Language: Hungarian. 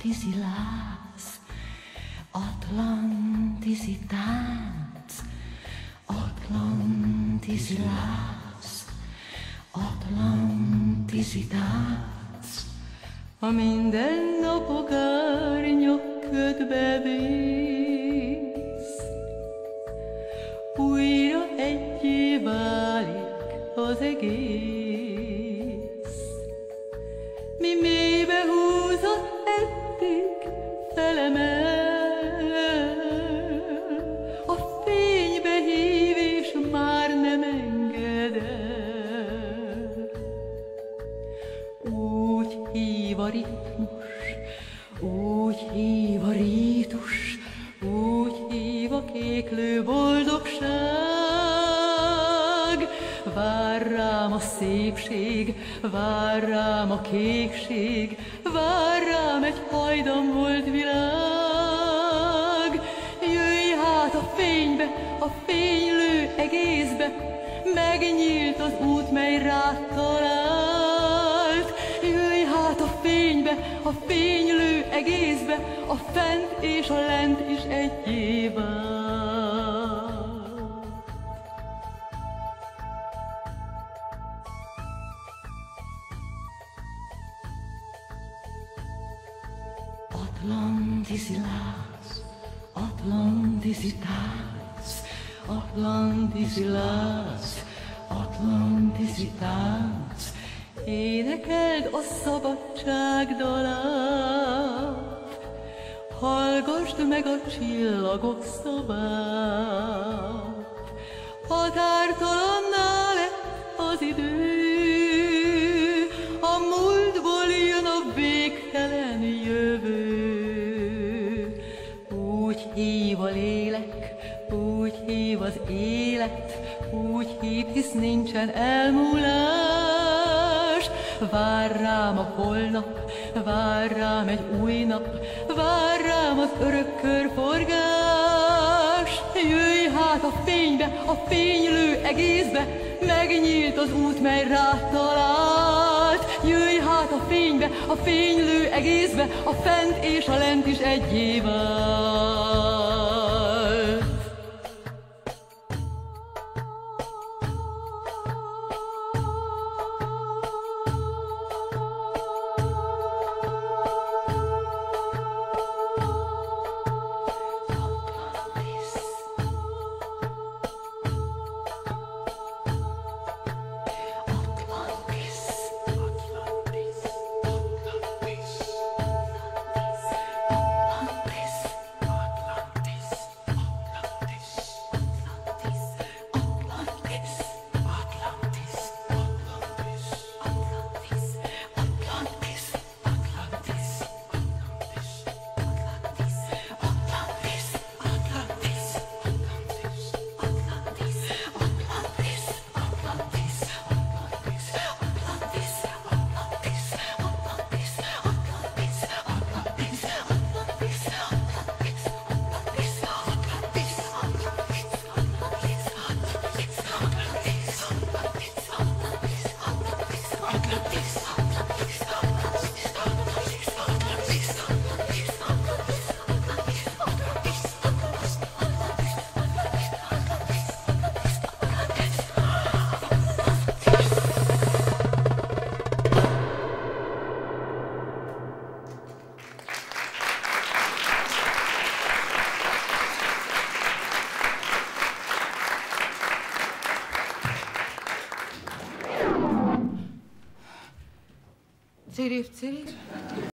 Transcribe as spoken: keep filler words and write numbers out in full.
Atlantiszi láz, Atlantiszi tánc, Atlantiszi láz, Atlantiszi tánc. A mindennapok árnyak ködbe vész, újra egyé válik az egész. Mi mélybe húzott eddig felemel, a fénybe hív és már nem enged el. Úgy hív a ritmus, úgy hív a rítus, úgy hív a kéklő boldogság. Vár rám a szépség, vár rám a kékség, vár rám egy hajdan volt világ. Jöjj hát a fénybe, a fénylő egészbe, megnyílt az út, mely rád talált. Jöjj hát a fénybe, a fénylő egészbe, a fent és a lent is egyé vált. Atlantiszi láz, Atlantiszi tánc, Atlantiszi láz, Atlantiszi tánc. Énekeld a szabadság dalát, hallgasd meg a csillagok szavát. Határtalanná lett az idő, a múltból jön a végtelen jövő. Úgy hív a lélek, úgy hív az élet, úgy hív, hisz nincsen elmúlás. Vár rám a holnap, vár rám egy új nap, vár rám az örök körforgás. Jöjj hát a fénybe, a fénylő egészbe, megnyílt az út, mely rád talált. Jöjj hát a fénybe, a fénylő egészbe, a fent és a lent is egyé vált. Cirif, cirif.